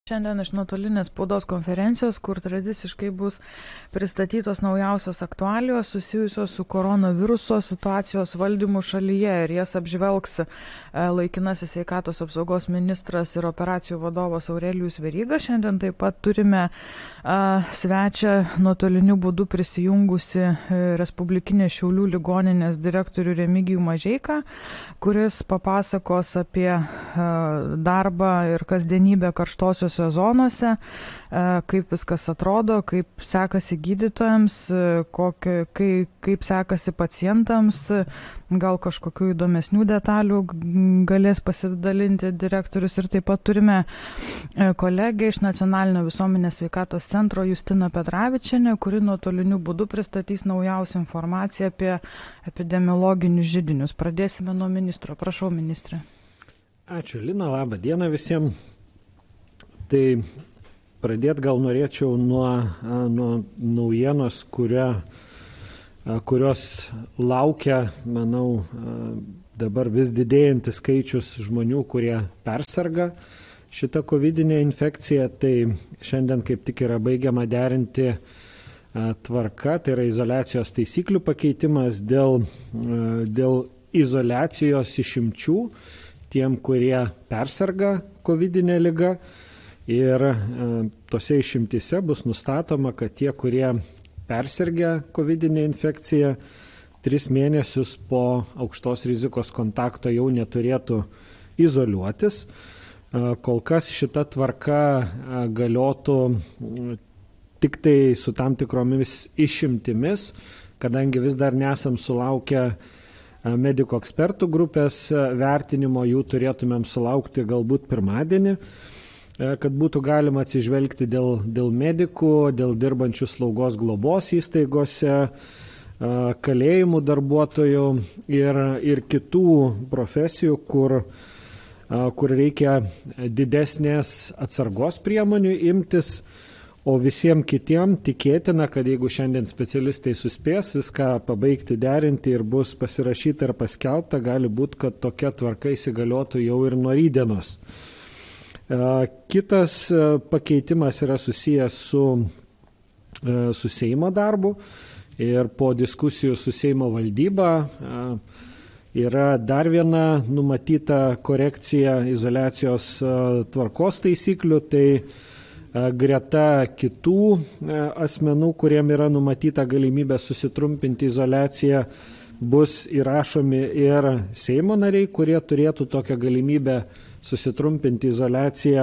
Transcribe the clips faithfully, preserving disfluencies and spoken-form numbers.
Šiandien iš nuotolinės spaudos konferencijos, kur tradiciškai bus pristatytos naujausios aktualijos susijusios su koronaviruso situacijos valdymu šalyje ir jas apžvelgs laikinasis sveikatos apsaugos ministras ir operacijų vadovas Aurelijus Veryga. Šiandien taip pat turime a, svečią nuotoliniu būdu prisijungusi Respublikinės Šiaulių ligoninės direktorių Remigijų Mažeiką, kuris papasakos apie a, darbą ir kasdienybę karštosios zonose, kaip viskas atrodo, kaip sekasi gydytojams, kokio, kaip, kaip sekasi pacientams, gal kažkokių įdomesnių detalių galės pasidalinti direktorius. Ir taip pat turime kolegę iš Nacionalinio visuomenės sveikatos centro Justiną Petravičienę, kuri nuotoliniu būdu pristatys naujausią informaciją apie epidemiologinius židinius. Pradėsime nuo ministro. Prašau, ministrė. Ačiū, Lina. Labą dieną visiems. Tai pradėti gal norėčiau nuo, nuo naujienos, kurio, kurios laukia, manau, dabar vis didėjantis skaičius žmonių, kurie persirga šitą kovidinę infekciją. Tai šiandien kaip tik yra baigiama derinti tvarka, tai yra izoliacijos taisyklių pakeitimas dėl, dėl izoliacijos išimčių tiem, kurie persirga kovidinę ligą. Ir e, tose išimtise bus nustatoma, kad tie, kurie persirgę kovidinę infekciją, tris mėnesius po aukštos rizikos kontakto jau neturėtų izoliuotis. E, kol kas šita tvarka e, galiotų e, tik tai su tam tikromis išimtimis, kadangi vis dar nesam sulaukę e, medikų ekspertų grupės e, vertinimo, jų turėtumėm sulaukti galbūt pirmadienį, kad būtų galima atsižvelgti dėl, dėl medikų, dėl dirbančių slaugos globos įstaigose, kalėjimų darbuotojų ir, ir kitų profesijų, kur, kur reikia didesnės atsargos priemonių imtis, o visiems kitiems tikėtina, kad jeigu šiandien specialistai suspės viską pabaigti derinti ir bus pasirašyta ir paskelbta, gali būti, kad tokia tvarka įsigaliotų jau ir nuo rytdienos. Kitas pakeitimas yra susijęs su, su Seimo darbu ir po diskusijų su Seimo valdyba yra dar viena numatyta korekcija izoliacijos tvarkos taisyklių. Tai greta kitų asmenų, kuriem yra numatyta galimybė susitrumpinti izoliaciją, bus įrašomi ir Seimo nariai, kurie turėtų tokią galimybę susitrumpinti izoliaciją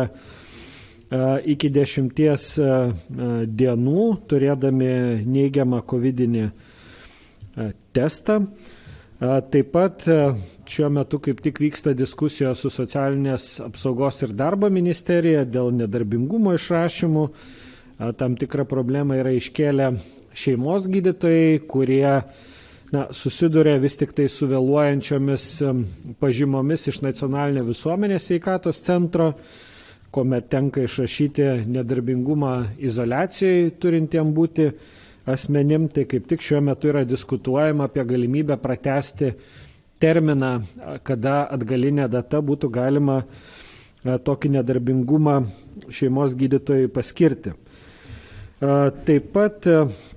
iki dešimties dienų, turėdami neigiamą kovidinį testą. Taip pat šiuo metu kaip tik vyksta diskusijos su Socialinės apsaugos ir darbo ministerija dėl nedarbingumo išrašymų. Tam tikrą problemą yra iškėlę šeimos gydytojai, kurie Na, susiduria vis tik tai su vėluojančiomis pažymomis iš Nacionalinio visuomenės sveikatos centro, kuomet tenka išrašyti nedarbingumą izoliacijai turintiem būti asmenim. Tai kaip tik šiuo metu yra diskutuojama apie galimybę pratęsti terminą, kada atgalinė data būtų galima tokį nedarbingumą šeimos gydytojui paskirti. Taip pat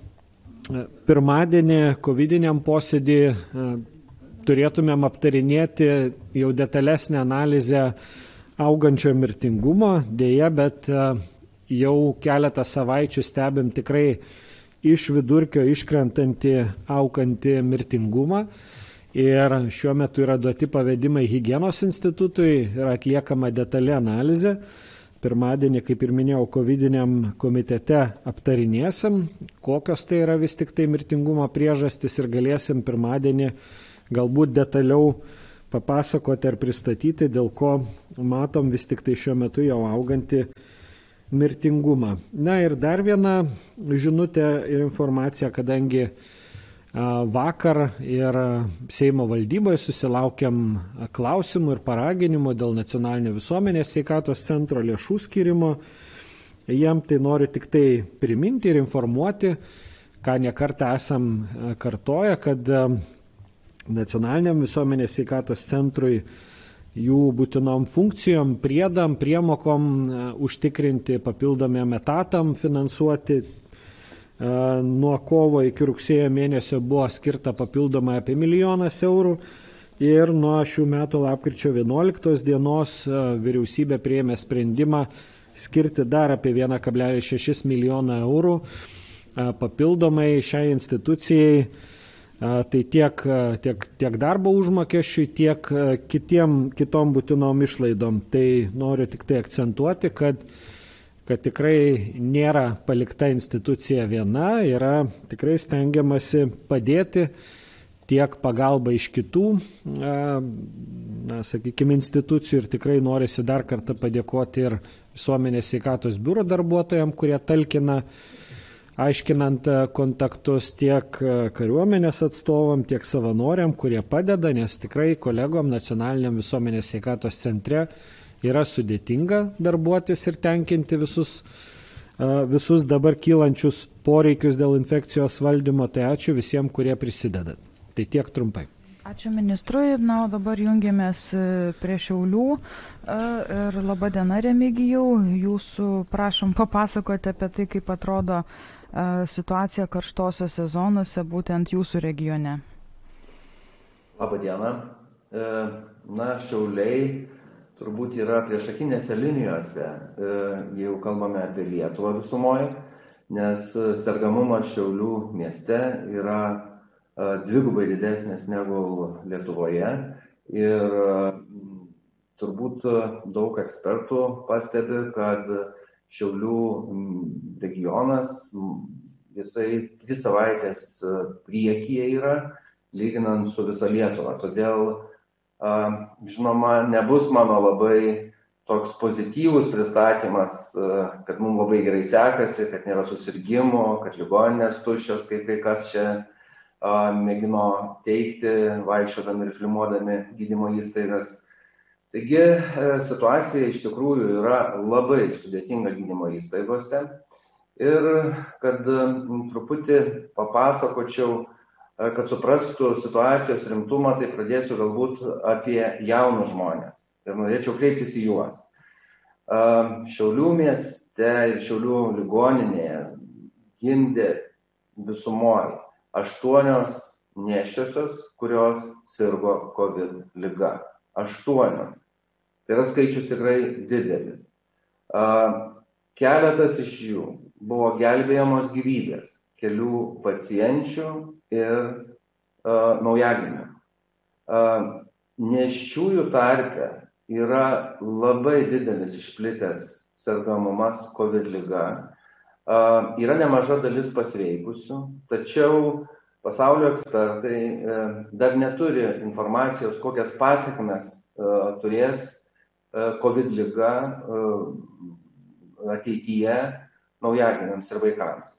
pirmadienį kovidiniam posėdį turėtumėm aptarinėti jau detalesnę analizę augančio mirtingumo. Deja, bet jau keletą savaičių stebim tikrai iš vidurkio iškrentantį augantį mirtingumą. Ir šiuo metu yra duoti pavedimai Higienos institutui ir atliekama detali analizė. Pirmadienį, kaip ir minėjau, kovidiniam komitete aptarinėsim, kokios tai yra vis tik tai mirtingumo priežastis ir galėsim pirmadienį galbūt detaliau papasakoti ar pristatyti, dėl ko matom vis tik tai šiuo metu jau augantį mirtingumą. Na ir dar viena žinutė ir informacija, kadangi vakar ir Seimo valdyboje susilaukėm klausimų ir paraginimų dėl Nacionalinio visuomenės sveikatos centro lėšų skirimo. Jiem tai noriu tik tai priminti ir informuoti, ką nekartą esam kartoję, kad Nacionaliniam visuomenės sveikatos centrui jų būtinom funkcijom, priedam, priemokom, užtikrinti papildomiem etatam, finansuoti. Nuo kovo iki rugsėjo mėnesio buvo skirta papildomai apie milijonas eurų ir nuo šių metų lapkričio vienuoliktos dienos vyriausybė priėmė sprendimą skirti dar apie vieną kablelis šešis milijoną eurų papildomai šiai institucijai. Tai tiek, tiek, tiek darbo užmokesčiui, tiek kitiem, kitom būtinom išlaidom. Tai noriu tik tai akcentuoti, kad, kad tikrai nėra palikta institucija viena, yra tikrai stengiamasi padėti tiek pagalba iš kitų, na, sakykime, institucijų ir tikrai norisi dar kartą padėkoti ir Visuomenės sveikatos biuro darbuotojams, kurie talkina aiškinant kontaktus tiek kariuomenės atstovam, tiek savanoriam, kurie padeda, nes tikrai kolegom Nacionaliniam visuomenės sveikatos centre yra sudėtinga darbuotis ir tenkinti visus, visus dabar kylančius poreikius dėl infekcijos valdymo. Tai ačiū visiems, kurie prisideda. Tai tiek trumpai. Ačiū ministrui. Na, o dabar jungiamės prie Šiaulių. Ir laba diena, Remigijau. Jūsų prašom papasakoti apie tai, kaip atrodo situacija karštosiose zonose būtent jūsų regione. Labą dieną. Na, Šiauliai turbūt yra priešakinėse linijose, jeigu kalbame apie Lietuvą visumoje, nes sergamumas Šiaulių mieste yra dvigubai didesnis negu Lietuvoje ir turbūt daug ekspertų pastebi, kad Šiaulių regionas, jisai dvi savaitės priekyje yra, lyginant su visa Lietuva. Todėl, žinoma, nebus mano labai toks pozityvus pristatymas, kad mums labai gerai sekasi, kad nėra susirgymų, kad ligoninės tuščios, kaip kai kas čia mėgino teikti, vaikščiodami ir filmuodami gydymo įstaigas. Taigi situacija iš tikrųjų yra labai sudėtinga gydymo įstaigose ir kad truputį papasakočiau, kad suprastų situacijos rimtumą, tai pradėsiu galbūt apie jaunus žmonės ir norėčiau kreiptis į juos. Šiaulių mieste ir Šiaulių ligoninėje gimdė visumoje aštuonios nėščiosios, kurios sirgo COVID liga. Aštuonios. Tai yra skaičius tikrai didelis. Keletas iš jų buvo gelbėjamos gyvybės kelių pacienčių ir naujagimių. Nėščiųjų tarpe yra labai didelis išplitęs sergamumas COVID liga. Yra nemaža dalis pasveikusių, tačiau pasaulio ekspertai dar neturi informacijos, kokias pasekmes turės COVID liga ateityje naujagimiams ir vaikams.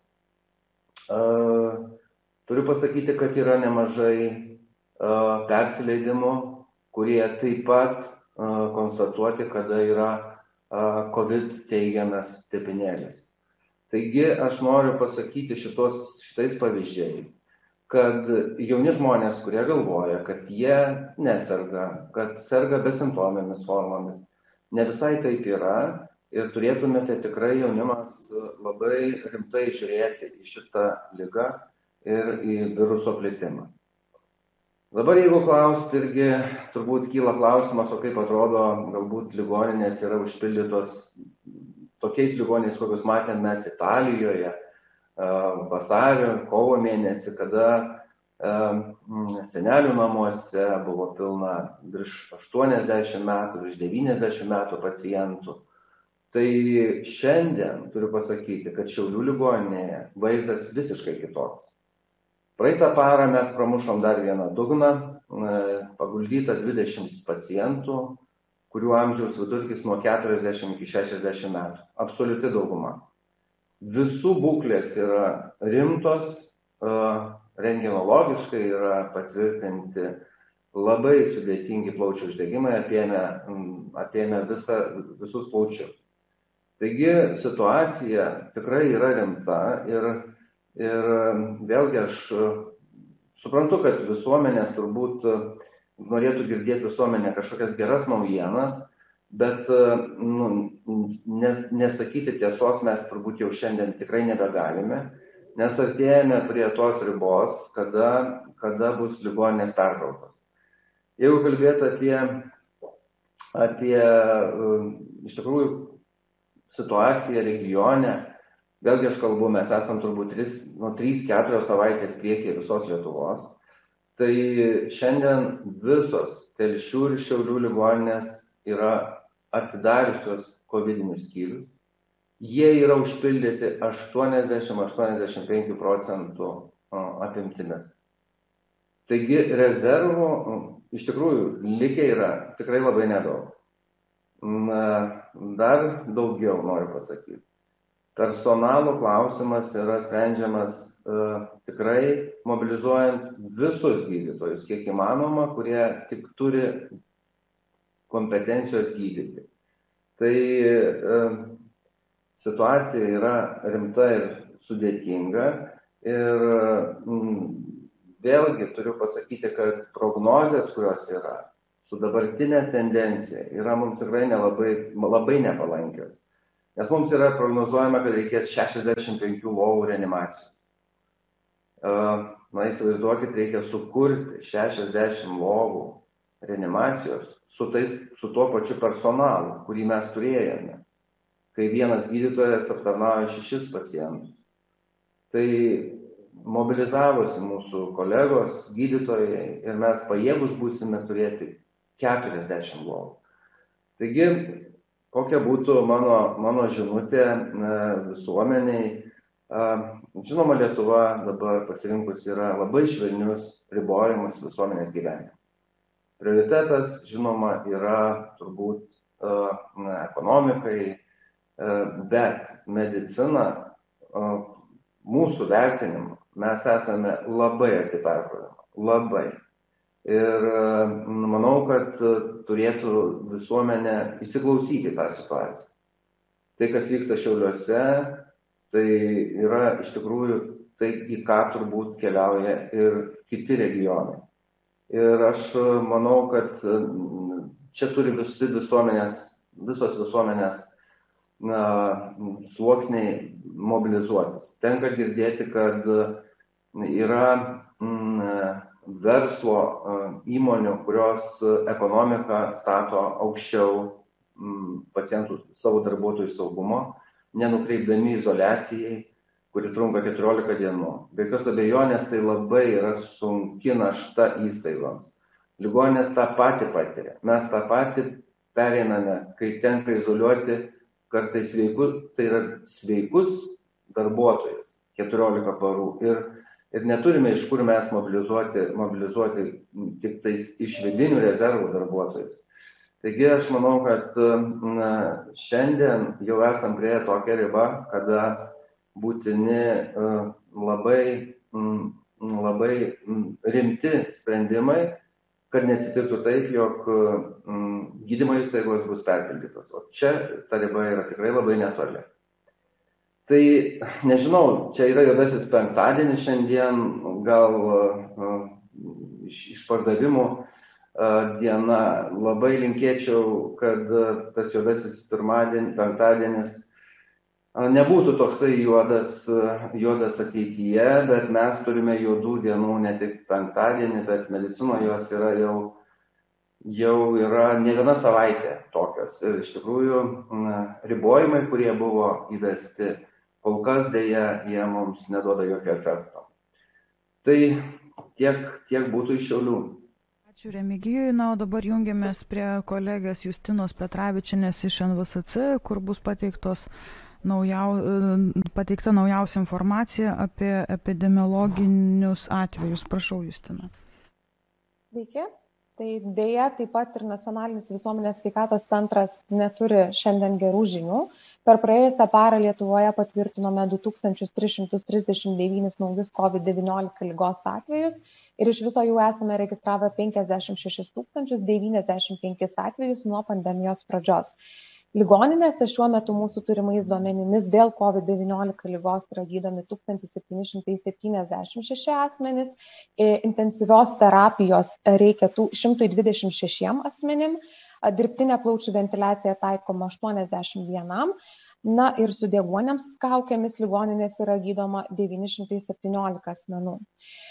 Turiu pasakyti, kad yra nemažai persileidimų, kurie taip pat konstatuoti, kada yra COVID teigiamas tepinėlis. Taigi aš noriu pasakyti šitos, šitais pavyzdžiais, kad jauni žmonės, kurie galvoja, kad jie neserga, kad serga besimptomėmis formomis, ne visai taip yra ir turėtumėte tikrai jaunimas labai rimtai žiūrėti į šitą ligą ir į viruso plitimą. Dabar jeigu klausti, irgi turbūt kyla klausimas, o kaip atrodo, galbūt ligoninės yra užpildytos tokiais ligoniais, kokius matėme mes Italijoje, vasario, kovo mėnesį, kada senelių namuose buvo pilna virš aštuoniasdešimt metų, virš devyniasdešimt metų pacientų. Tai šiandien turiu pasakyti, kad Šiaulių ligoninėje vaizdas visiškai kitoks. Praeitą parą mes pramušom dar vieną dugną, paguldyta dvidešimt pacientų, kurių amžiaus vidurkis nuo keturiasdešimt iki šešiasdešimt metų. Absoliuti dauguma. Visų būklės yra rimtos, rentgenologiškai yra patvirtinti labai sudėtingi plaučių uždegimai, apėmė, apėmė visa, visus plaučius. Taigi situacija tikrai yra rimta ir, ir vėlgi aš suprantu, kad visuomenės turbūt norėtų girdėti visuomenė kažkokias geras naujienas, bet nu, nes, nesakyti tiesos mes turbūt jau šiandien tikrai nebegalime, nes artėjame prie tos ribos, kada, kada bus ligoninės perkrautos. Jeigu kalbėti apie, apie iš tikrųjų situaciją regione, vėlgi aš kalbu, mes esam turbūt nuo trys keturios savaitės priekyje visos Lietuvos, tai šiandien visos Telšių ir Šiaulių ligoninės yra atidariusios kovidinius skyrius. Jie yra užpildyti aštuoniasdešimt iki aštuoniasdešimt penkių procentų apimtimis. Taigi rezervų iš tikrųjų likę yra tikrai labai nedaug. Dar daugiau noriu pasakyti. Personalo klausimas yra sprendžiamas uh, tikrai mobilizuojant visus gydytojus, kiek įmanoma, kurie tik turi kompetencijos gydyti. Tai uh, situacija yra rimta ir sudėtinga ir mm, vėlgi turiu pasakyti, kad prognozės, kurios yra su dabartinė tendencija, yra mums tikrai nelabai, labai nepalankios. Nes mums yra prognozuojama, kad reikės šešiasdešimt penkių lovų reanimacijos. Na, įsivaizduokit, reikia sukurti šešiasdešimt lovų reanimacijos su, tais, su tuo pačiu personalu, kurį mes turėjome, kai vienas gydytojas aptarnauja šešis pacientus. Tai mobilizavosi mūsų kolegos, gydytojai ir mes pajėgus būsime turėti keturiasdešimt lovų. Taigi, kokia būtų mano, mano žinutė visuomeniai. Žinoma, Lietuva dabar pasirinkus yra labai švelnius ribojimus visuomenės gyvenime. Prioritetas, žinoma, yra turbūt na, ekonomikai, bet medicina, mūsų vertinimu, mes esame labai arti perkrovimo, labai. Ir manau, kad turėtų visuomenė įsiklausyti tą situaciją. Tai, kas vyksta Šiauliuose, tai yra iš tikrųjų tai, į ką turbūt keliauja ir kiti regionai. Ir aš manau, kad čia turi visi visuomenės, visos visuomenės na, sluoksniai mobilizuotis. Tenka girdėti, kad yra mm, verslo įmonių, kurios ekonomiką stato aukščiau pacientų savo darbuotojų saugumo, nenukreipdami izoliacijai, kuri trunka keturiolika dienų. Be jokios abejonės tai labai yra sunki našta įstaigoms. Ligoninės tą patį patiria. Mes tą patį pereiname, kai tenka izoliuoti kartais sveikus, tai yra sveikus darbuotojas keturiolika parų. Ir Ir neturime iš kur mes mobilizuoti, mobilizuoti tik tais iš vidinių rezervų darbuotojus. Taigi aš manau, kad na, šiandien jau esam prie tokią ribą, kada būtini labai, labai rimti sprendimai, kad neatsitiktų taip, jog gydymo įstaigos bus perpildytos. O čia ta riba yra tikrai labai netoli. Tai, nežinau, čia yra juodasis penktadienis šiandien, gal uh, iš, iš pardavimų uh, diena. Labai linkėčiau, kad uh, tas juodasis pirmadienis, penktadienis uh, nebūtų toksai juodas, uh, juodas ateityje, bet mes turime juodų dienų ne tik penktadienį, bet medicinoje jos yra jau, jau yra ne viena savaitė tokios. Ir iš tikrųjų uh, ribojimai, kurie buvo įvesti, kol kas dėja jie mums neduoda jokio efekto. Tai tiek, tiek būtų iš Šiaulių. Ačiū Remigijui. Na, o dabar jungiamės prie kolegės Justinos Petravičienės iš N V S C, kur bus pateiktos naujau, pateikta naujausia informacija apie epidemiologinius atvejus. Prašau, Justina. Sveiki. Tai dėja, taip pat ir Nacionalinis visuomenės sveikatos centras neturi šiandien gerų žinių. Per praėjusią parą Lietuvoje patvirtinome du tūkstančius tris šimtus trisdešimt devynis naujus COVID devyniolika ligos atvejus ir iš viso jų esame registravę penkiasdešimt šešis tūkstančius devyniasdešimt penkis atvejus nuo pandemijos pradžios. Ligoninėse šiuo metu mūsų turimais duomenimis dėl COVID devyniolika ligos yra gydomi tūkstantis septyni šimtai septyniasdešimt šeši asmenys, intensyvios terapijos reikia šimtui dvidešimt šešiem asmenim, dirbtinė plaučių ventiliacija taikoma aštuoniasdešimt vienam, na ir su deguoniams kaukėmis ligoninėse yra gydoma devyni šimtai septyniolika asmenų.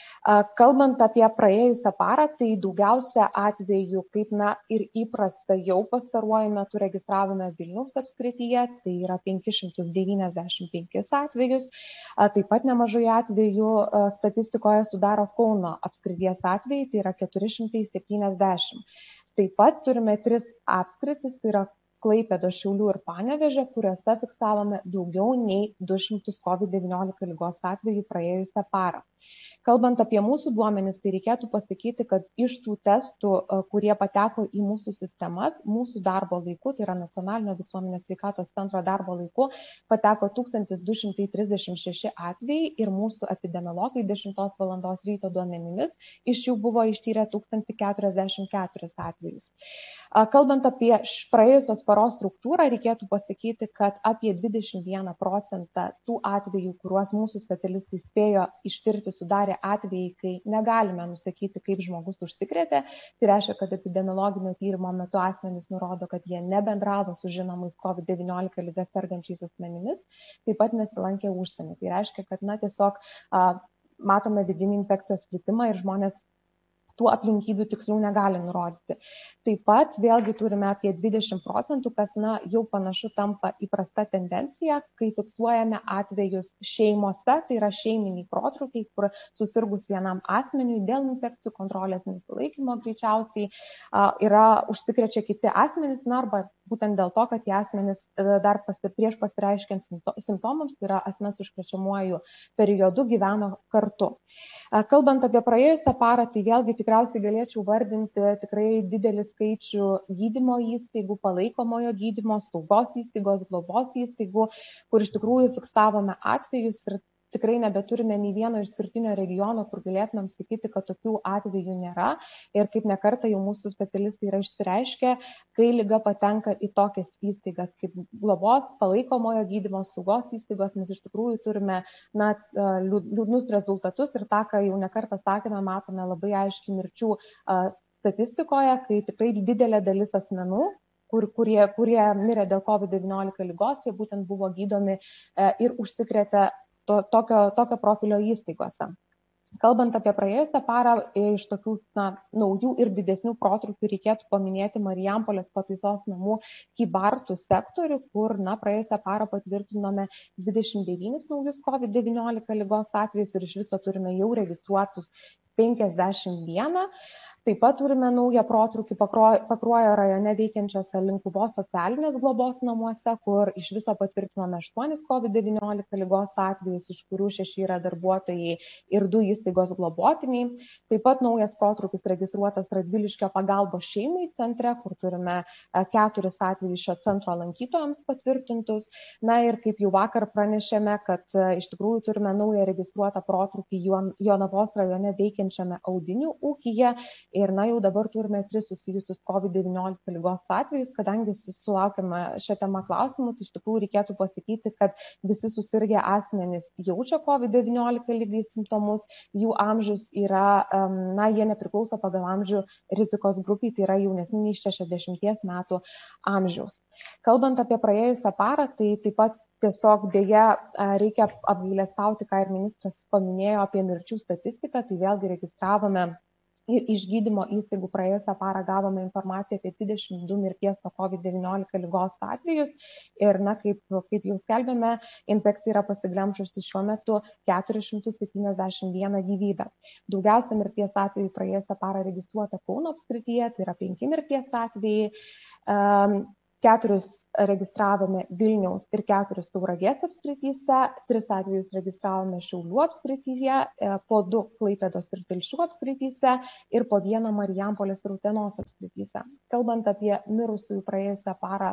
Kalbant apie praėjusią parą, tai daugiausia atvejų, kaip na ir įprasta jau pastaruoju metu registravome Vilniaus apskrityje, tai yra penki šimtai devyniasdešimt penkis atvejus. Taip pat nemažai atvejų statistikoje sudaro Kauno apskrities atvejai, tai yra keturi šimtai septyniasdešimt. Taip pat turime tris apskritis, tai yra Klaipėdos, Šiaulių ir Panevėžio, kuriuose fiksavome daugiau nei du šimtus COVID devyniolika ligos atvejų praėjusią parą. Kalbant apie mūsų duomenis, tai reikėtų pasakyti, kad iš tų testų, kurie pateko į mūsų sistemas, mūsų darbo laiku, tai yra Nacionalinio visuomenės sveikatos centro darbo laiku, pateko tūkstantis du šimtai trisdešimt šeši atvejai ir mūsų epidemiologai dešimtos valandos ryto duomenimis iš jų buvo ištyrę tūkstantį keturiasdešimt keturis atvejus. Kalbant apie praėjusios paros struktūrą, reikėtų pasakyti, kad apie dvidešimt vieną procentą tų atvejų, kuriuos mūsų specialistai spėjo ištirti, sudarė atvejai, kai negalime nusakyti, kaip žmogus užsikrėtė. Tai reiškia, kad epidemiologinio tyrimo metu asmenys nurodo, kad jie nebendravo su žinomais COVID devyniolika liga sergančiais asmenimis, taip pat nesilankė užsienį. Tai reiškia, kad na, tiesiog a, matome vidinį infekcijos plitimą ir žmonės tų aplinkybių tikslių negali nurodyti. Taip pat vėlgi turime apie dvidešimt procentų, kas na, jau panašu tampa įprasta tendencija, kai fiksuojame atvejus šeimose, tai yra šeiminiai protrūkiai, kur susirgus vienam asmeniui dėl infekcijų kontrolės nesilaikymo greičiausiai a, yra užsikrečia kiti asmenys, na, arba būtent dėl to, kad tie asmenys dar pasi, prieš pasireiškiant simptomams, tai yra asmens užkrečiamuoju periodu gyveno kartu. Kalbant apie praėjusią parą, tai vėlgi tikriausiai galėčiau vardinti tikrai didelį skaičių gydymo įstaigų, palaikomojo gydymo, slaugos įstaigos, globos įstaigų, kur iš tikrųjų fiksavome atvejus ir tikrai nebeturime nei vieno išskirtinio regiono, kur galėtumėm sakyti, kad tokių atvejų nėra. Ir kaip nekartą jau mūsų specialistai yra išsireiškę, kai liga patenka į tokias įstaigas kaip globos, palaikomojo gydymo, slaugos įstaigos, mes iš tikrųjų turime na, liūdnus rezultatus ir tą, ką jau nekartą sakėme, matome labai aiškiai mirčių statistikoje, kai tikrai didelė dalis asmenų, Kur, kurie, kurie mirė dėl COVID devyniolika ligos, jie būtent buvo gydomi e, ir užsikrėtė to, tokio, tokio profilio įstaigose. Kalbant apie praėjusią parą, iš tokių na, naujų ir didesnių protrūkių reikėtų paminėti Marijampolės pataisos namų Kybartų sektorių, kur na, praėjusią parą patvirtinome dvidešimt devynis naujus COVID devyniolika ligos atvejus ir iš viso turime jau registruotus penkiasdešimt vieną. Taip pat turime naują protrūkį Pakruojo rajone veikiančiose Linkuvos socialinės globos namuose, kur iš viso patvirtinome aštuonis COVID devyniolika ligos atvejus, iš kurių šeši yra darbuotojai ir du įstaigos globotiniai. Taip pat naujas protrūkis registruotas Radviliškio pagalbos šeimai centre, kur turime keturis atvejus šio centro lankytojams patvirtintus. Na ir kaip jau vakar pranešėme, kad iš tikrųjų turime naują registruotą protrūkį Jonavos rajone veikiančiame audinių ūkyje. Ir na, jau dabar turime tris susijusius COVID devyniolika ligos atvejus, kadangi sulaukėme šią temą klausimų, tai iš tikrųjų reikėtų pasakyti, kad visi susirgę asmenys jaučia COVID devyniolika lygiai simptomus, jų amžius yra, na, jie nepriklauso pagal amžių rizikos grupiai, tai yra jaunesni nei šešiasdešimties metų amžiaus. Kalbant apie praėjusią parą, tai taip pat tiesiog dėja reikia apgailestauti, ką ir ministras paminėjo apie mirčių statistiką, tai vėlgi registravome ir iš gydymo įstaigų praėjusią parą gavome informaciją apie dvidešimt du mirties nuo COVID devyniolika ligos atvejus ir, na, kaip, kaip jau skelbėme, infekcija yra pasiglemžusi šiuo metu keturis šimtus septyniasdešimt vieną gyvybę. Daugiausia mirties atvejų praėjusią parą registruota Kauno apskrityje, tai yra penki mirties atvejai. Um, Keturis registravome Vilniaus ir keturis Tauragės apskrityse, tris atvejus registravome Šiaulių apskrityje, po du Klaipėdos ir Telšių apskrityse ir po vieną Marijampolės ir Utenos apskrityse. Kalbant apie mirusiųjų praėjusią parą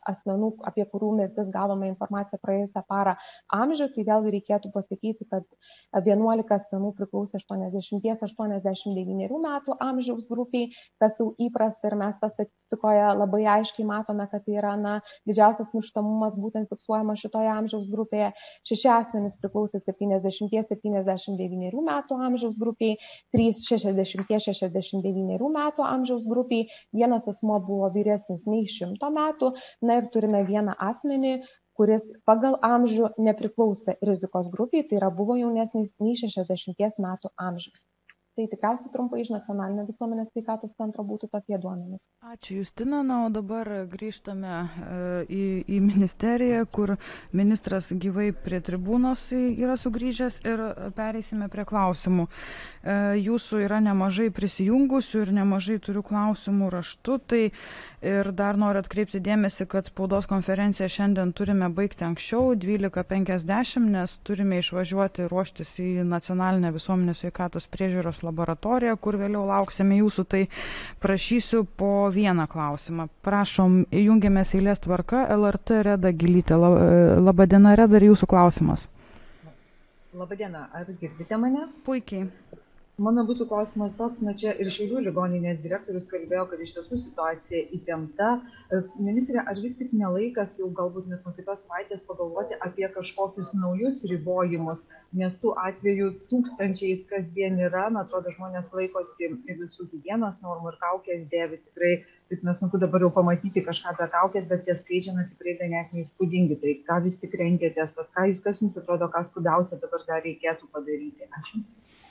asmenų, apie kurių mirtis gavome informaciją praėjusią parą amžių, tai vėlgi reikėtų pasakyti, kad vienuolika asmenų priklausė aštuoniasdešimt aštuoniasdešimt devynių metų amžiaus grupiai, kas jau įprasta ir mes tą statistikoje labai aiškiai matome, kad tai yra na, didžiausias mirštamumas būtent fiksuojamas šitoje amžiaus grupėje. Šeši asmenys priklausė septyniasdešimt septyniasdešimt devynių metų amžiaus grupiai, trys šešiasdešimt šešiasdešimt devynių metų amžiaus grupiai, vienas asmuo buvo vyresnis nei šimto metų, na ir turime vieną asmenį, kuris pagal amžių nepriklausė rizikos grupiai, tai yra buvo jaunesnis nei šešiasdešimt metų amžiaus. Tai tikriausiai trumpai iš Nacionalinio visuomenės sveikatos centro būtų tokie duomenys. Ačiū Justina, na, o dabar grįžtame į, į ministeriją, kur ministras gyvai prie tribūnos yra sugrįžęs ir pereisime prie klausimų. Jūsų yra nemažai prisijungusių ir nemažai turiu klausimų raštu, tai ir dar noriu atkreipti dėmesį, kad spaudos konferenciją šiandien turime baigti anksčiau, dvylika penkiasdešimt, nes turime išvažiuoti ruoštis į Nacionalinę visuomenės sveikatos priežiūros laboratoriją, kur vėliau lauksime jūsų, tai prašysiu po vieną klausimą. Prašom, jungiamės eilės tvarka, L R T Reda Gilytė. Labadiena, Reda, ir jūsų klausimas. Labadiena, ar girdite mane? Puikiai. Mano būtų klausimas toks, na čia ir Šiaulių ligoninės direktorius kalbėjo, kad iš tiesų situacija įtempta. Ministrė, ar vis tik nelaikas jau galbūt net nuo kitos savaitės pagalvoti apie kažkokius naujus ribojimus, nes tų atvejų tūkstančiais kasdien yra, na atrodo, žmonės laikosi visų higienos normų ir kaukės dėvi, tikrai taip nesunku dabar jau pamatyti kažką apie kaukės, bet tie skaičiai na, tikrai ganėtinai įspūdingi. Tai ką vis tik rengėtės, ką jūs, kas jums atrodo, ką skubiausia dabar dar reikėtų padaryti? Ačiū.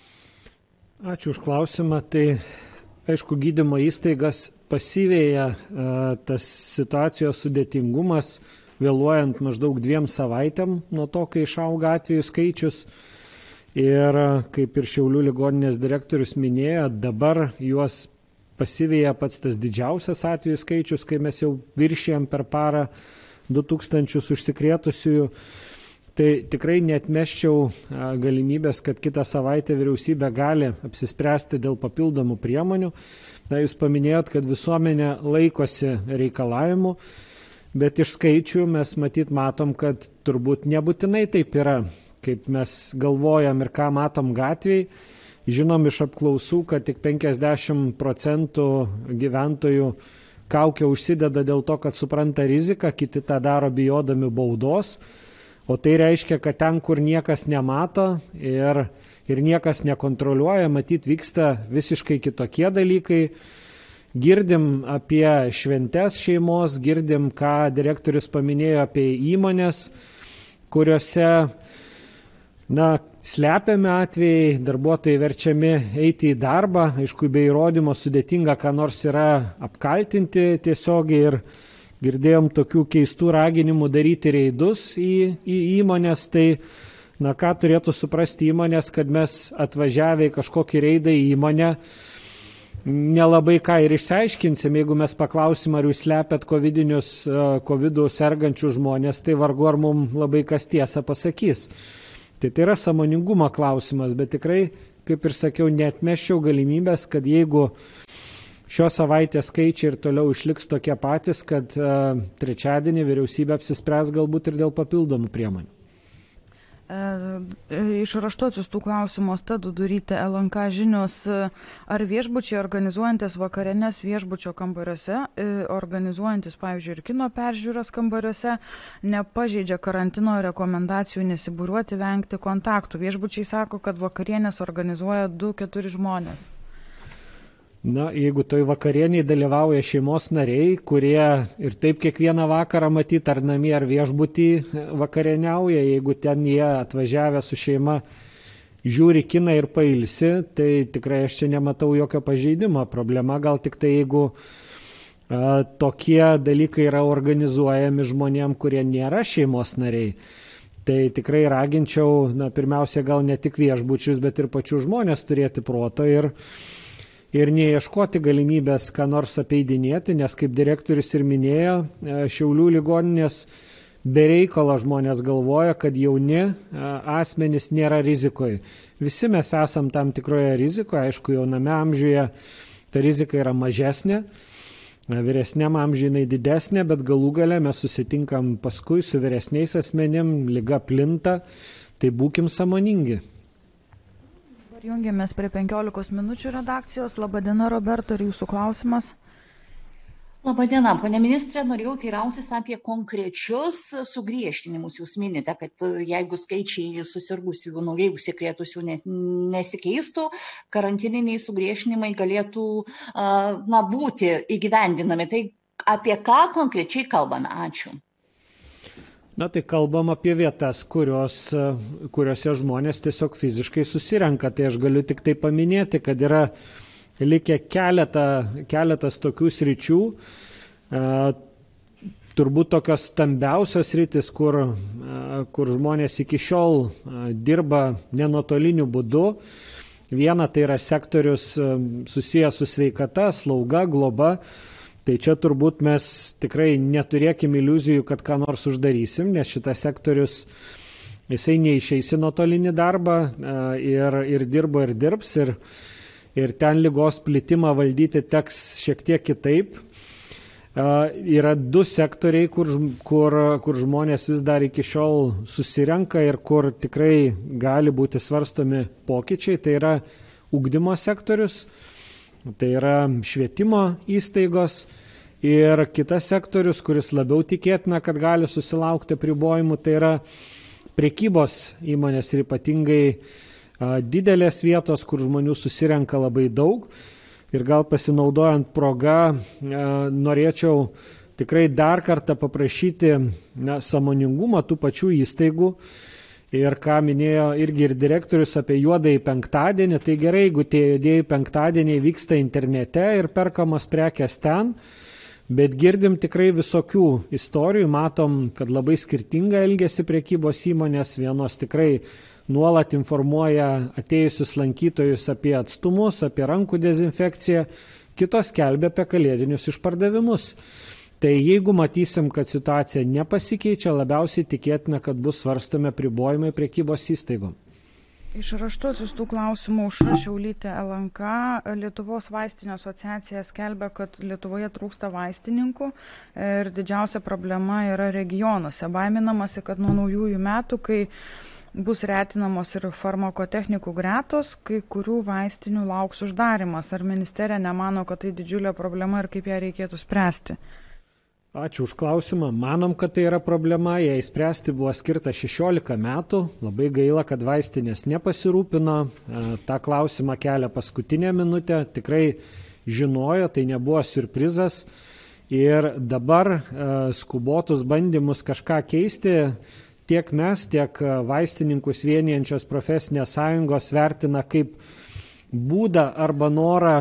Ačiū už klausimą. Tai aišku, gydymo įstaigas pasiveja tas situacijos sudėtingumas, vėluojant maždaug dviem savaitėm nuo to, kai išauga atvejų skaičius. Ir kaip ir Šiaulių ligoninės direktorius minėjo, dabar juos pasiveja pats tas didžiausias atvejų skaičius, kai mes jau viršėjom per parą du tūkstančius užsikrėtusiųjų. Tai tikrai neatmesčiau galimybės, kad kitą savaitę vyriausybė gali apsispręsti dėl papildomų priemonių. Na, jūs paminėjot, kad visuomenė laikosi reikalavimų, bet iš skaičių mes matyt matom, kad turbūt nebūtinai taip yra, kaip mes galvojam ir ką matom gatvėj. Žinom iš apklausų, kad tik penkiasdešimt procentų gyventojų kaukę užsideda dėl to, kad supranta riziką, kiti tą daro bijodami baudos. O tai reiškia, kad ten, kur niekas nemato ir, ir niekas nekontroliuoja, matyt, vyksta visiškai kitokie dalykai. Girdim apie šventes šeimos, girdim, ką direktorius paminėjo apie įmonės, kuriuose na, slepiami atvejai, darbuotojai verčiami eiti į darbą, aišku, be įrodymo sudėtinga, ką nors yra apkaltinti tiesiogiai ir girdėjom tokių keistų raginimų daryti reidus į, į įmonės, tai na, ką turėtų suprasti įmonės, kad mes atvažiavę į kažkokį reidą į įmonę nelabai ką ir išsiaiškinsim, jeigu mes paklausim, ar jūs slepiat covidinius, covidų sergančių žmonės, tai vargu ar mums labai kas tiesą pasakys. Tai tai yra sąmoningumo klausimas, bet tikrai, kaip ir sakiau, neatmesčiau galimybės, kad jeigu šios savaitės skaičiai ir toliau išliks tokie patys, kad uh, trečiadienį vyriausybė apsispręs galbūt ir dėl papildomų priemonių. Iš raštų atsiųstų klausimų Asta Dudurytė, L N K žinios, ar viešbučiai organizuojantis vakarienes viešbučio kambariuose, organizuojantis, pavyzdžiui, ir kino peržiūras kambariuose, nepažeidžia karantino rekomendacijų nesibūriuoti, vengti kontaktų. Viešbučiai sako, kad vakarienės organizuoja du keturi žmonės. Na, jeigu toj vakarieniai dalyvauja šeimos nariai, kurie ir taip kiekvieną vakarą matyt ar namie ar viešbutį vakarieniauja, jeigu ten jie atvažiavę su šeima žiūri kiną ir pailsi, tai tikrai aš čia nematau jokio pažeidimo. Problema gal tik tai, jeigu a, tokie dalykai yra organizuojami žmonėm, kurie nėra šeimos nariai. Tai tikrai raginčiau, na, pirmiausia, gal ne tik viešbučius, bet ir pačių žmonės turėti proto ir ir neieškoti galimybės ką nors apeidinėti, nes kaip direktorius ir minėjo, Šiaulių ligoninės be reikalo žmonės galvoja, kad jauni asmenys nėra rizikoje. Visi mes esam tam tikroje rizikoje, aišku, jauname amžiuje ta rizika yra mažesnė, vyresniam amžiai didesnė, bet galų gale mes susitinkam paskui su vyresniais asmenim, liga plinta, tai būkim sąmoningi. Jungiamės prie penkiolikos minučių redakcijos. Labadiena, Roberta, ir jūsų klausimas. Labadiena, ponė ministrė, norėjau teirautis apie konkrečius sugriežtinimus. Jūs minite, kad jeigu skaičiai susirgusių, naujai užsikrėtusių nesikeistų, karantininiai sugriežtinimai galėtų na, būti įgyvendinami. Tai apie ką konkrečiai kalbame? Ačiū. Na tai kalbam apie vietas, kurios, kuriuose žmonės tiesiog fiziškai susirenka. Tai aš galiu tik tai paminėti, kad yra likę keletą, keletas tokių sričių, e, turbūt tokios stambiausios sritis, kur, e, kur žmonės iki šiol e, dirba nenuotoliniu būdu. Viena tai yra sektorius e, susijęs su sveikata, slauga, globa. Tai čia turbūt mes tikrai neturėkim iliuzijų, kad ką nors uždarysim, nes šitas sektorius, jisai neišeis į nuotolinį darbą ir, ir dirbo ir dirbs, ir, ir ten ligos plitimą valdyti teks šiek tiek kitaip. Yra du sektoriai, kur, kur, kur žmonės vis dar iki šiol susirenka ir kur tikrai gali būti svarstomi pokyčiai. Tai yra ugdymo sektorius. Tai yra švietimo įstaigos ir kitas sektorius, kuris labiau tikėtina, kad gali susilaukti apribojimų, tai yra prekybos įmonės ir ypatingai a, didelės vietos, kur žmonių susirenka labai daug. Ir gal pasinaudojant progą, a, norėčiau tikrai dar kartą paprašyti na, sąmoningumo tų pačių įstaigų. Ir ką minėjo irgi ir direktorius apie juodąjį penktadienį, tai gerai, jeigu tie juodieji penktadieniai vyksta internete ir perkamos prekės ten, bet girdim tikrai visokių istorijų, matom, kad labai skirtingai elgiasi prekybos įmonės, vienos tikrai nuolat informuoja atėjusius lankytojus apie atstumus, apie rankų dezinfekciją, kitos skelbia apie kalėdinius išpardavimus. Tai jeigu matysim, kad situacija nepasikeičia, labiausiai tikėtina, kad bus svarstomi apribojimai prekybos įstaigom. Iš raštų atsiųstų klausimų Aušra Šiaulytė L N K. Lietuvos vaistinių asociacija skelbia, kad Lietuvoje trūksta vaistininkų ir didžiausia problema yra regionuose. Baiminamasi, kad nuo naujųjų metų, kai bus retinamos ir farmakotechnikų gretos, kai kurių vaistinių lauks uždarimas. Ar ministerija nemano, kad tai didžiulė problema ir kaip ją reikėtų spręsti? Ačiū už klausimą. Manom, kad tai yra problema. Jai spręsti buvo skirta šešiolika metų. Labai gaila, kad vaistinės nepasirūpino. Ta klausimą kelia paskutinę minutę. Tikrai žinojo, tai nebuvo siurprizas. Ir dabar skubotus bandymus kažką keisti tiek mes, tiek vaistininkus vienijančios profesinės sąjungos vertina kaip būdą arba norą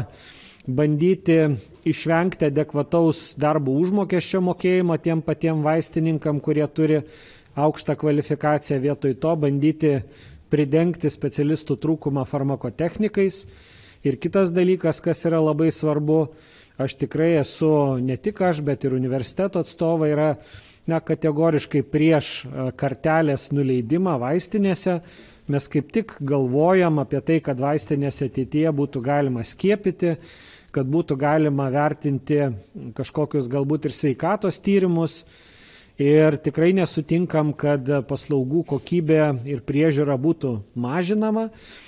bandyti išvengti adekvataus darbo užmokesčio mokėjimo tiem patiem vaistininkam, kurie turi aukštą kvalifikaciją, vietoj to bandyti pridengti specialistų trūkumą farmakotechnikais. Ir kitas dalykas, kas yra labai svarbu, aš tikrai esu, ne tik aš, bet ir universiteto atstovai yra na, kategoriškai prieš kartelės nuleidimą vaistinėse. Mes kaip tik galvojam apie tai, kad vaistinėse ateityje būtų galima skiepyti, kad būtų galima vertinti kažkokius galbūt ir sveikatos tyrimus. Ir tikrai nesutinkam, kad paslaugų kokybė ir priežiūra būtų mažinama.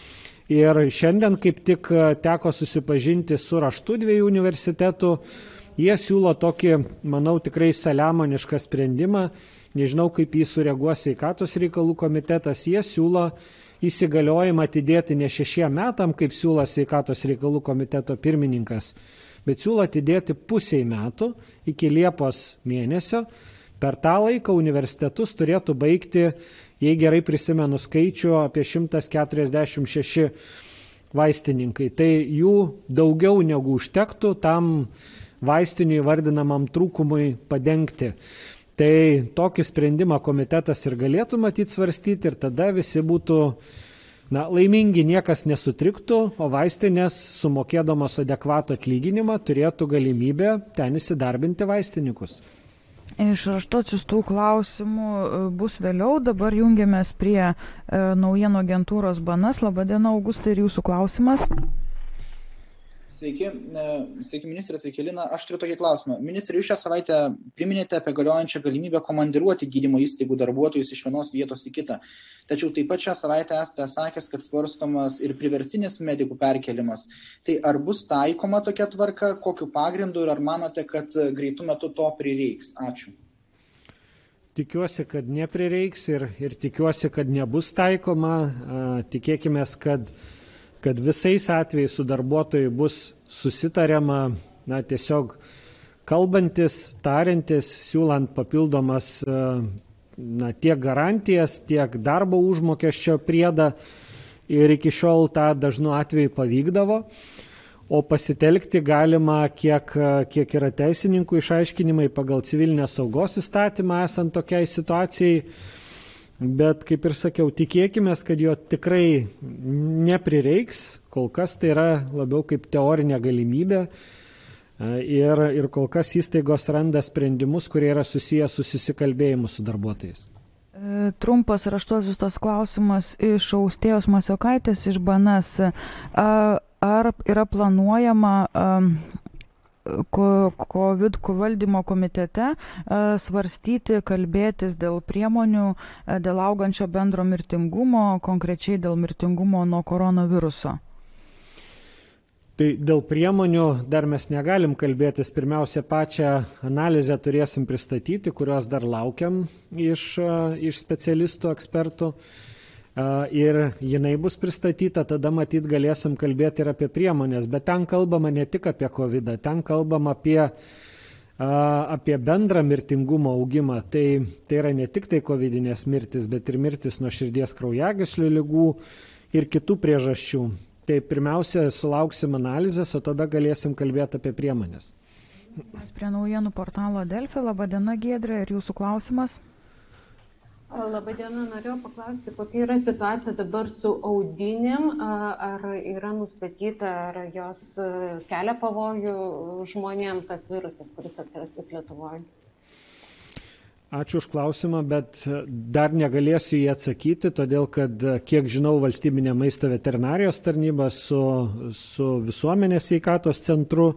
Ir šiandien kaip tik teko susipažinti su raštu dviejų universitetų. Jie siūlo tokį, manau, tikrai saliamonišką sprendimą. Nežinau, kaip jį sureaguos sveikatos reikalų komitetas. Jie siūlo įsigaliojimą atidėti ne šešiem metam, kaip siūlo sveikatos reikalų komiteto pirmininkas, bet siūlo atidėti pusiai metų iki Liepos mėnesio. Per tą laiką universitetus turėtų baigti, jei gerai prisimenu skaičių, apie šimtas keturiasdešimt šeši vaistininkai. Tai jų daugiau negu užtektų tam vaistinių įvardinamam trūkumui padengti. Tai tokį sprendimą komitetas ir galėtų matyti svarstyti ir tada visi būtų na, laimingi, niekas nesutriktų, o vaistinės sumokėdamos adekvatų atlyginimą turėtų galimybę ten įsidarbinti vaistininkus. Iš raštų atsiųstų klausimų bus vėliau, dabar jungiamės prie e, naujienų agentūros B N S. Labadiena, Augustai, ir jūsų klausimas. Sveiki, sveiki ministrė, sveiki Lina. Aš turiu tokį klausimą. Ministrė, jūs šią savaitę priminėte apie galiojančią galimybę komandiruoti gydymo įstaigų darbuotojus iš vienos vietos į kitą. Tačiau taip pat šią savaitę esate sakęs, kad svarstomas ir priverstinis medikų perkelimas. Tai ar bus taikoma tokia tvarka, kokiu pagrindu ir ar manote, kad greitų metų to prireiks? Ačiū. Tikiuosi, kad neprireiks ir, ir tikiuosi, kad nebus taikoma. Tikėkime, kad kad visais atvejais su darbuotojai bus susitariama, na, tiesiog kalbantis, tariantis, siūlant papildomas na, tiek garantijas, tiek darbo užmokesčio priedą ir iki šiol tą dažnu atveju pavykdavo, o pasitelkti galima, kiek, kiek yra teisininkų išaiškinimai pagal civilinės saugos įstatymą esant tokiai situacijai. Bet, kaip ir sakiau, tikėkime, kad jo tikrai neprireiks, kol kas tai yra labiau kaip teorinė galimybė ir, ir kol kas įstaigos randa sprendimus, kurie yra susijęs su susikalbėjimu su darbuotojais. Trumpas raštuosis tas klausimas iš Austėjos Masiokaitės iš B N S. Ar yra planuojama COVID valdymo komitete svarstyti, kalbėtis dėl priemonių, dėl augančio bendro mirtingumo, konkrečiai dėl mirtingumo nuo koronaviruso? Tai dėl priemonių dar mes negalim kalbėtis. Pirmiausia, pačią analizę turėsim pristatyti, kurios dar laukiam iš, iš specialistų, ekspertų. Ir jinai bus pristatyta, tada matyt galėsim kalbėti ir apie priemonės, bet ten kalbama ne tik apie COVID, ten kalbama apie, apie bendrą mirtingumo augimą. Tai, tai yra ne tik tai covidinės mirtis, bet ir mirtis nuo širdies kraujagyslių ligų ir kitų priežasčių. Tai pirmiausia, sulauksim analizės, o tada galėsim kalbėti apie priemonės. Mes prie naujienų portalo Delfi. Labadiena, Giedrė, ir jūsų klausimas? Labadiena, norėjau paklausti, kokia yra situacija dabar su audinėm, ar yra nustatyta, ar jos kelia pavojų žmonėms tas virusas, kuris atrastas Lietuvoje? Ačiū už klausimą, bet dar negalėsiu jį atsakyti, todėl kad, kiek žinau, Valstybinė maisto veterinarijos tarnyba su, su visuomenės sveikatos centru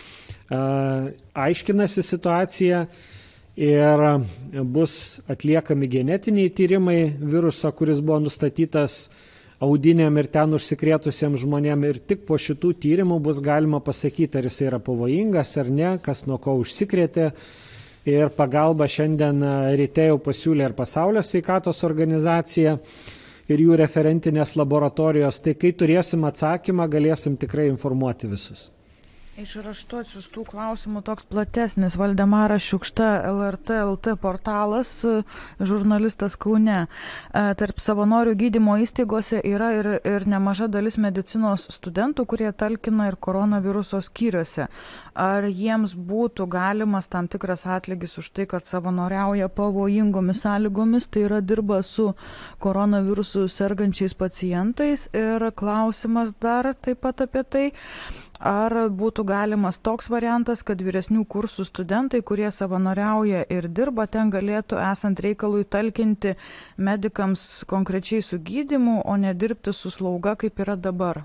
aiškinasi situaciją. Ir bus atliekami genetiniai tyrimai viruso, kuris buvo nustatytas audinėm ir ten užsikrėtusiems žmonėm. Ir tik po šitų tyrimų bus galima pasakyti, ar jis yra pavojingas ar ne, kas nuo ko užsikrėtė. Ir pagalba šiandien ryte jau pasiūlė ir Pasaulio sveikatos organizacija ir jų referentinės laboratorijos. Tai kai turėsim atsakymą, galėsim tikrai informuoti visus. Iš raštu atsiųstų klausimų toks platesnis. Valdemaras Šiukšta, L R T L T portalas, žurnalistas Kaune. Tarp savanorių gydymo įstaigose yra ir, ir nemaža dalis medicinos studentų, kurie talkina ir koronaviruso skyriuose. Ar jiems būtų galimas tam tikras atlygis už tai, kad savanoriauja pavojingomis sąlygomis, tai yra dirba su koronavirusu sergančiais pacientais? Ir klausimas dar taip pat apie tai. Ar būtų galimas toks variantas, kad vyresnių kursų studentai, kurie savanoriauja ir dirba, ten galėtų esant reikalui talkinti medikams konkrečiai su gydymu, o ne dirbti su slauga, kaip yra dabar?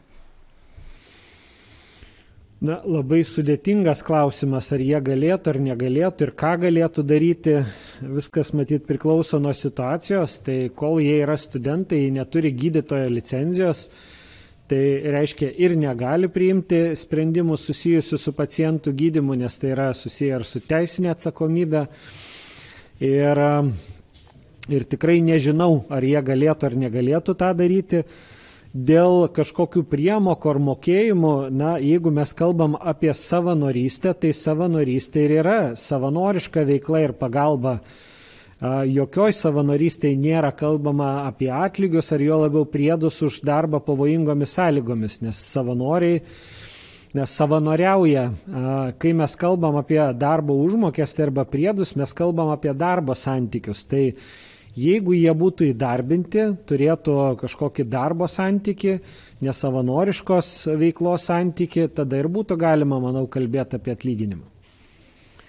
Na, labai sudėtingas klausimas, ar jie galėtų ar negalėtų ir ką galėtų daryti. Viskas matyt priklauso nuo situacijos. Tai kol jie yra studentai, neturi gydytojo licenzijos, tai reiškia ir negali priimti sprendimus susijusius su pacientų gydymu, nes tai yra susiję ir su teisinė atsakomybė. Ir, ir tikrai nežinau, ar jie galėtų ar negalėtų tą daryti. Dėl kažkokių priemokų ar mokėjimų, na, jeigu mes kalbam apie savanorystę, tai savanorystė ir yra savanoriška veikla ir pagalba. Jokioj savanorystėje nėra kalbama apie atlygius ar jo labiau priedus už darbą pavojingomis sąlygomis, nes savanoriai, nes savanoriauja. Kai mes kalbam apie darbo užmokestį arba priedus, mes kalbam apie darbo santykius. Tai jeigu jie būtų įdarbinti, turėtų kažkokį darbo santykį, nesavanoriškos veiklos santykį, tada ir būtų galima, manau, kalbėti apie atlyginimą.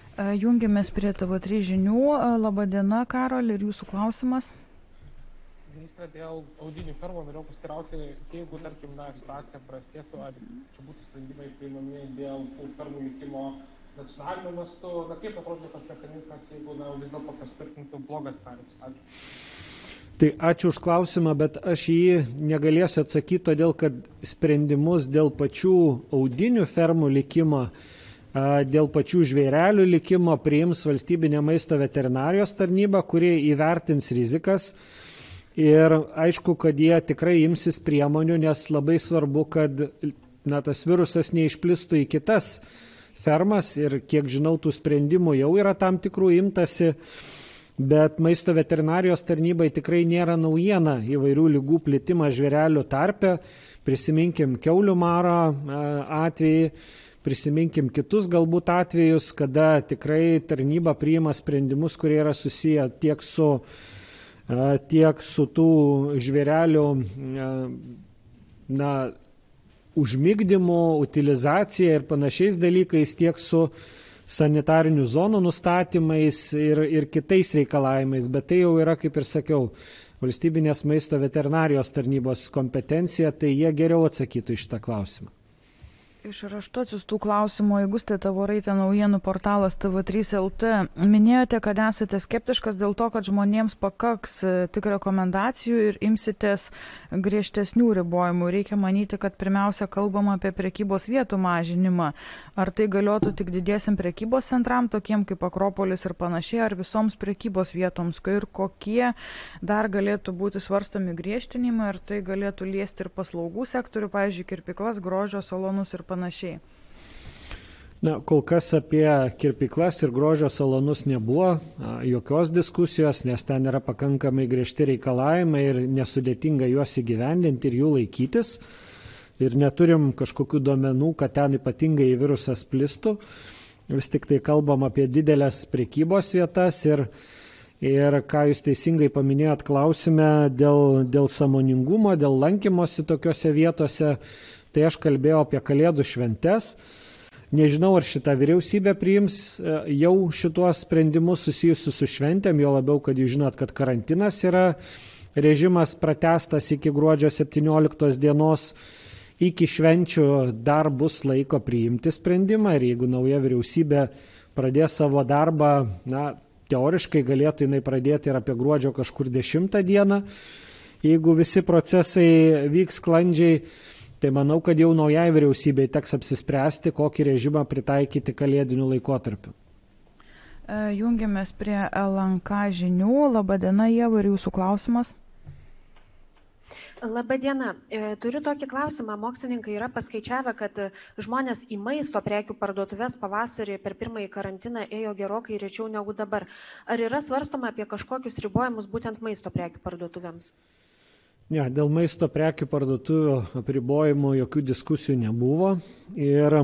Jungiamės prie T V trys žinių. Labadiena, Karol, ir jūsų klausimas. Ministrė, dėl audinių fermų norėjau pasiteirauti, jeigu, tarkim, na, situacija prastėtų, ar čia būtų sprendimai priimami dėl tų fermų likimo nacionaliniu mastu, na, kaip atrodo tas mechanizmas, jeigu, na, vis dėlto pasitvirtintų blogas scenarijus? Ačiū. Tai ačiū už klausimą, bet aš jį negalėsiu atsakyti, todėl kad sprendimus dėl pačių audinių fermų likimo, dėl pačių žvėrelių likimo priims Valstybinė maisto veterinarijos tarnyba, kurie įvertins rizikas. Ir aišku, kad jie tikrai imsis priemonių, nes labai svarbu, kad na, tas virusas neišplistų į kitas fermas ir kiek žinau, tų sprendimų jau yra tam tikrų imtasi, bet maisto veterinarijos tarnybai tikrai nėra naujiena įvairių ligų plitimas žvėrelių tarpe. Prisiminkim kiaulių maro atvejį, prisiminkim kitus galbūt atvejus, kada tikrai tarnyba priima sprendimus, kurie yra susiję tiek su, tiek su tų žvėrelių na, užmigdymu, utilizacija ir panašiais dalykais, tiek su sanitarinių zonų nustatymais ir, ir kitais reikalavimais. Bet tai jau yra, kaip ir sakiau, Valstybinės maisto veterinarijos tarnybos kompetencija, tai jie geriau atsakytų į šitą klausimą. Iš raštu atsiųstų klausimų Aigustė Tavoraitė, naujienų portalas T V trys L T. Minėjote, kad esate skeptiškas dėl to, kad žmonėms pakaks tik rekomendacijų ir imsitės griežtesnių ribojimų. Reikia manyti, kad pirmiausia kalbama apie prekybos vietų mažinimą. Ar tai galiotų tik didiesiam prekybos centram, tokiem kaip Akropolis ir panašiai, ar visoms prekybos vietoms? Ir kokie dar galėtų būti svarstomi griežtinimai, ar tai galėtų liesti ir paslaugų sektorių, pavyzdžiui, kirpyklas, grožio salonus ir panašiai? Panašiai. Na, kol kas apie kirpyklas ir grožio salonus nebuvo jokios diskusijos, nes ten yra pakankamai griežti reikalavimai ir nesudėtinga juos įgyvendinti ir jų laikytis. Ir neturim kažkokių duomenų, kad ten ypatingai virusas plistų. Vis tik tai kalbam apie didelės prekybos vietas ir, ir ką jūs teisingai paminėjot klausime dėl, dėl sąmoningumo, dėl lankymosi tokiose vietose. Tai aš kalbėjau apie Kalėdų šventes. Nežinau, ar šita vyriausybė priims jau šituos sprendimus susijusius su šventėm, jo labiau, kad jūs žinot, kad karantinas yra režimas pratęstas iki gruodžio septynioliktos dienos. Iki švenčių dar bus laiko priimti sprendimą ir jeigu nauja vyriausybė pradės savo darbą, na, teoriškai galėtų jinai pradėti ir apie gruodžio kažkur dešimtą dieną, jeigu visi procesai vyks sklandžiai. Tai manau, kad jau naujai vyriausybei teks apsispręsti, kokį režimą pritaikyti kalėdiniu laikotarpiu. Jungiamės prie L N K žinių. Labadiena, Ieva, ir jūsų klausimas. Labadiena. Turiu tokį klausimą. Mokslininkai yra paskaičiavę, kad žmonės į maisto prekių parduotuvės pavasarį per pirmąjį karantiną ėjo gerokai rečiau negu dabar. Ar yra svarstoma apie kažkokius ribojimus būtent maisto prekių parduotuvėms? Ne, dėl maisto prekių parduotuvių apribojimų jokių diskusijų nebuvo. Ir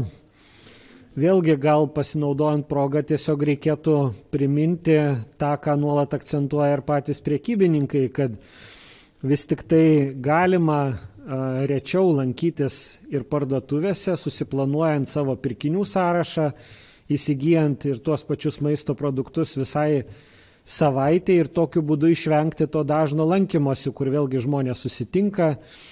vėlgi gal pasinaudojant progą tiesiog reikėtų priminti tą, ką nuolat akcentuoja ir patys prekybininkai, kad vis tik tai galima a, rečiau lankytis ir parduotuvėse, susiplanuojant savo pirkinių sąrašą, įsigijant ir tuos pačius maisto produktus visai savaitę ir tokiu būdu išvengti to dažno lankymosi, kur vėlgi žmonės susitinka,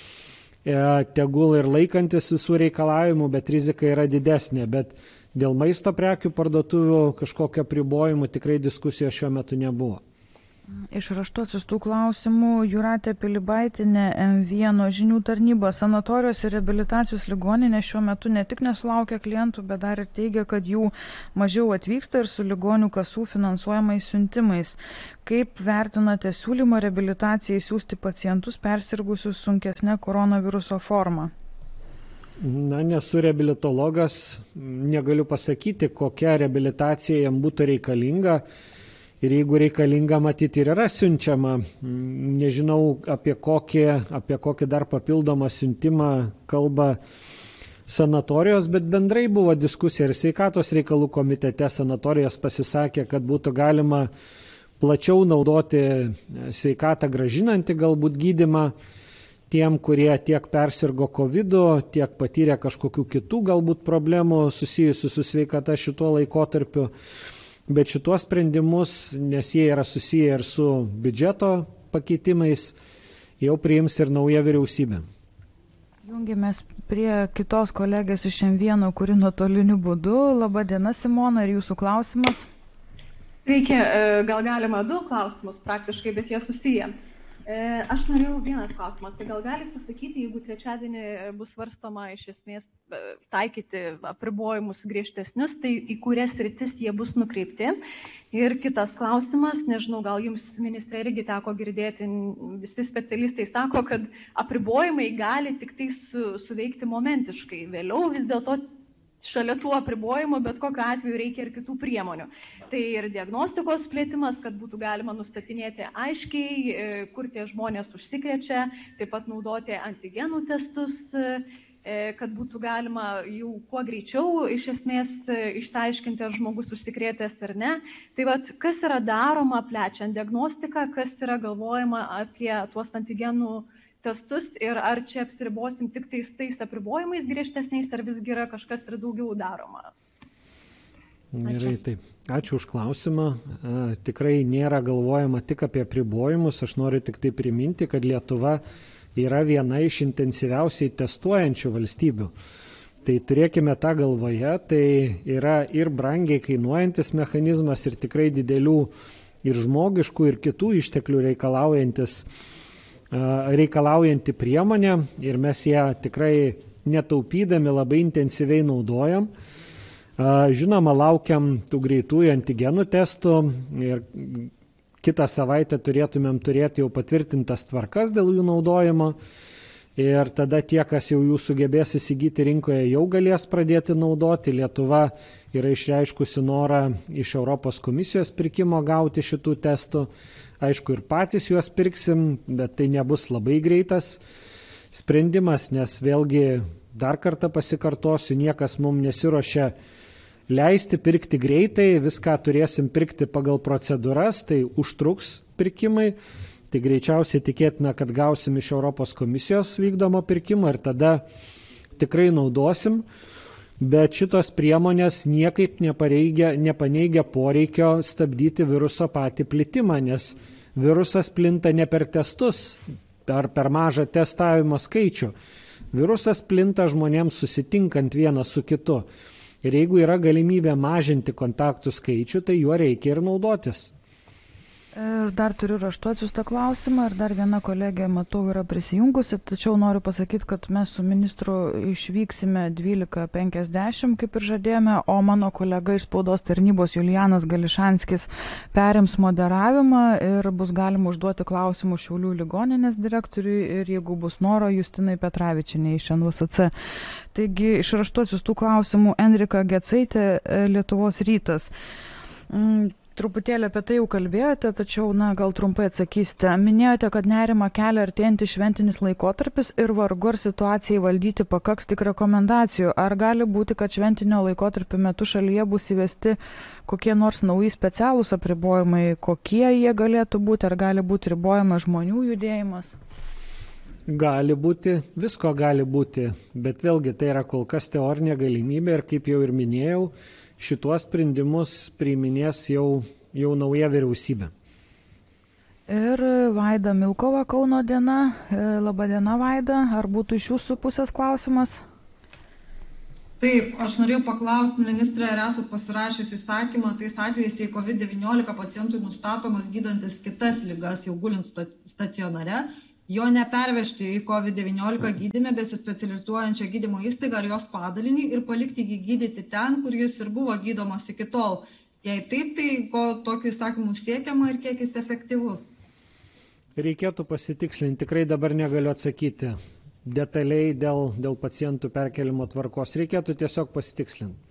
e, tegul ir laikantis visų reikalavimų, bet rizika yra didesnė. Bet dėl maisto prekių parduotuvių kažkokio apribojimų tikrai diskusijos šiuo metu nebuvo. Iš raštų atsiųstų klausimų Jūratė Pilibaitinė, M vienas žinių tarnyba. Sanatorijos ir reabilitacijos ligoninė šiuo metu ne tik nesulaukia klientų, bet dar ir teigia, kad jų mažiau atvyksta ir su ligonių kasų finansuojamais siuntimais. Kaip vertinate siūlymą reabilitacijai siūsti pacientus persirgusius sunkesnė koronaviruso forma? Na, nesu reabilitologas, negaliu pasakyti, kokia reabilitacija jam būtų reikalinga. Ir jeigu reikalinga, matyti ir yra siunčiama. Nežinau, apie kokį, apie kokį dar papildomą siuntimą kalba sanatorijos, bet bendrai buvo diskusija ir sveikatos reikalų komitete sanatorijos pasisakė, kad būtų galima plačiau naudoti sveikatą gražinantį galbūt gydymą tiem, kurie tiek persirgo kovidu, tiek patyrė kažkokių kitų galbūt problemų susijusių su sveikata šituo laikotarpiu. Bet šituos sprendimus, nes jie yra susiję ir su biudžeto pakeitimais, jau priims ir nauja vyriausybė. Jungiamės prie kitos kolegės iš M vienas, kuri nuotoliniu būdu. Labadiena, Simona, ir jūsų klausimas. Reikia, gal galima du klausimus praktiškai, bet jie susiję. Aš norėjau vienas klausimas, tai gal galite pasakyti, jeigu trečiadienį bus svarstoma iš esmės taikyti apribojimus griežtesnius, tai į kurias sritis jie bus nukreipti. Ir kitas klausimas, nežinau, gal jums, ministrė, irgi teko girdėti, visi specialistai sako, kad apribojimai gali tik tai su, suveikti momentiškai. Vėliau vis dėlto šalia tų apribojimų, bet kokiu atveju reikia ir kitų priemonių. Tai ir diagnostikos plėtimas, kad būtų galima nustatinėti aiškiai, kur tie žmonės užsikrečia, taip pat naudoti antigenų testus, kad būtų galima jau kuo greičiau iš esmės išsiaiškinti, ar žmogus užsikrėtęs ar ne. Tai vat, kas yra daroma plečiant diagnostiką, kas yra galvojama apie tuos antigenų testus ir ar čia apsiribosim tik tais tais apribojimais griežtesniais, ar visgi yra kažkas ir daugiau daroma? Gerai, taip. Ačiū už klausimą. Tikrai nėra galvojama tik apie apribojimus. Aš noriu tik tai priminti, kad Lietuva yra viena iš intensyviausiai testuojančių valstybių. Tai turėkime tą galvoje, tai yra ir brangiai kainuojantis mechanizmas, ir tikrai didelių ir žmogiškų, ir kitų išteklių reikalaujantis reikalaujanti priemonė, ir mes ją tikrai netaupydami labai intensyviai naudojam. Žinoma, laukiam tų greitųjų antigenų testų ir kitą savaitę turėtumėm turėti jau patvirtintas tvarkas dėl jų naudojimo. Ir tada tie, kas jau jų sugebės įsigyti rinkoje, jau galės pradėti naudoti. Lietuva yra išreiškusi norą iš Europos komisijos pirkimo gauti šitų testų. Aišku, ir patys juos pirksim, bet tai nebus labai greitas sprendimas, nes vėlgi dar kartą pasikartosiu, niekas mums nesiruošia leisti pirkti greitai, viską turėsim pirkti pagal procedūras, tai užtruks pirkimai. Tai greičiausiai tikėtina, kad gausim iš Europos komisijos vykdomo pirkimo ir tada tikrai naudosim, bet šitos priemonės niekaip nepaneigia poreikio stabdyti viruso patį plitimą, nes virusas plinta ne per testus, per, per mažą testavimo skaičių. Virusas plinta žmonėms susitinkant vienas su kitu. Ir jeigu yra galimybė mažinti kontaktų skaičių, tai juo reikia ir naudotis. Ir dar turiu raštu atsiųstą klausimą ir dar viena kolegė, matau, yra prisijungusi, tačiau noriu pasakyti, kad mes su ministru išvyksime dvylika penkiasdešimt, kaip ir žadėjome, o mano kolega iš spaudos tarnybos Julianas Gališanskis perims moderavimą ir bus galima užduoti klausimų Šiaulių ligoninės direktoriui ir jeigu bus noro, Justinai Petravičienei iš N V S C. Taigi iš raštu atsiųstų klausimų Enrika Gecaitė, Lietuvos rytas. Mm. Truputėlį apie tai jau kalbėjote, tačiau, na, gal trumpai atsakysite. Minėjote, kad nerima kelia artėjantis šventinis laikotarpis ir vargu ar situacijai valdyti pakaks tik rekomendacijų. Ar gali būti, kad šventinio laikotarpio metu šalyje bus įvesti kokie nors nauji specialūs apribojimai, kokie jie galėtų būti, ar gali būti ribojamas žmonių judėjimas? Gali būti, visko gali būti, bet vėlgi tai yra kol kas teorinė galimybė ir kaip jau ir minėjau, šituos sprendimus priiminės jau, jau nauja vyriausybė. Ir Vaida Milkova, Kauno diena. Labadiena, Vaida. Ar būtų iš jūsų pusės klausimas? Taip, aš norėjau paklausti, ministrė, ar esat pasirašęs įsakymą tais atvejais, jei COVID devyniolika pacientui nustatomas gydantis kitas ligas, jau gulint stacionare, jo nepervežti į COVID devyniolika gydyme besispecializuojančią gydymo įstaigą ar jos padalinį ir palikti jį gydyti ten, kur jis ir buvo gydomas iki tol. Jei taip, tai ko tokiu įsakymu siekiama ir kiek jis efektyvus? Reikėtų pasitikslinti, tikrai dabar negaliu atsakyti detaliai dėl, dėl pacientų perkelimo tvarkos. Reikėtų tiesiog pasitikslinti.